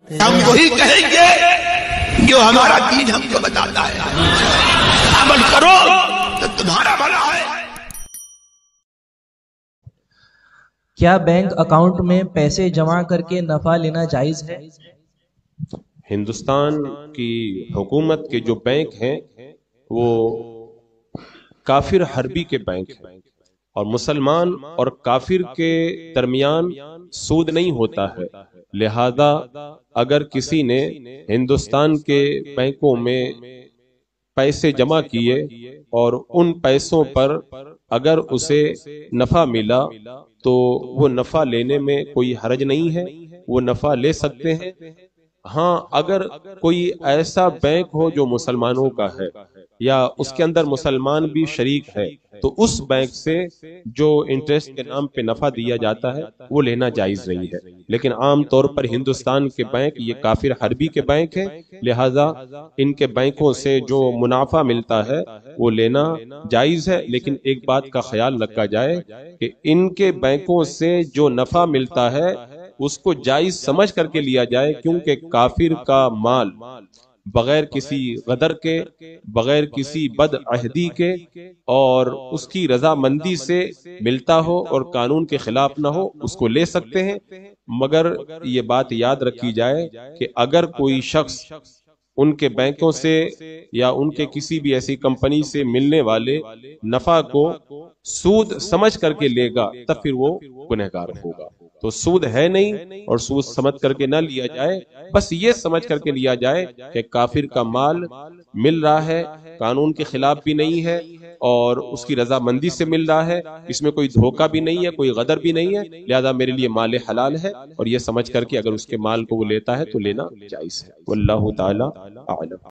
ہم وہی کہیں گے جو ہمارا دین ہم کو بتاتا ہے، عمل کرو تو تمہارا بھلا ہے۔ کیا بینک اکاؤنٹ میں پیسے جمع کر کے نفع لینا جائز ہے؟ ہندوستان کی حکومت کے جو بینک ہیں وہ کافر حربی کے بینک ہیں، اور مسلمان اور کافر کے درمیان سود نہیں ہوتا ہے، لہذا اگر کسی نے ہندوستان کے بینکوں میں پیسے جمع کیے اور ان پیسوں پر اگر اسے نفع ملا تو وہ نفع لینے میں کوئی حرج نہیں ہے، وہ نفع لے سکتے ہیں۔ ہاں، اگر کوئی ایسا بینک ہو جو مسلمانوں کا ہے یا اس کے اندر مسلمان بھی شریک ہے تو اس بینک سے جو انٹرسٹ کے نام پہ نفع دیا جاتا ہے وہ لینا جائز نہیں ہے، لیکن عام طور پر ہندوستان کے بینک یہ کافر حربی کے بینک ہیں، لہذا ان کے بینکوں سے جو منافع ملتا ہے وہ لینا جائز ہے، لیکن ایک بات کا خیال رکھا جائے کہ ان کے بینکوں سے جو نفع ملتا ہے اس کو جائز سمجھ کر کے لیا جائے، کیونکہ کافر کا مال بغیر کسی غدر کے، بغیر کسی بد عہدی کے اور اس کی رضامندی سے ملتا ہو اور قانون کے خلاف نہ ہو اس کو لے سکتے ہیں، مگر یہ بات یاد رکھی جائے کہ اگر کوئی شخص ان کے بینکوں سے یا ان کے کسی بھی ایسی کمپنی سے ملنے والے نفع کو سود سمجھ کر کے لے گا تب پھر وہ گنہگار ہوگا۔ تو سود ہے نہیں اور سود سمجھ کر کے نہ لیا جائے، بس یہ سمجھ کر کے لیا جائے کہ کافر کا مال مل رہا ہے، قانون کے خلاف بھی نہیں ہے اور اس کی رضامندی سے مل رہا ہے، اس میں کوئی دھوکہ بھی نہیں ہے، کوئی غدر بھی نہیں ہے، لہذا میرے لیے مال حلال ہے، اور یہ سمجھ کر کے اگر اس کے مال کو وہ لیتا ہے تو لینا جائز ہے۔ واللہ تعالی اعلم۔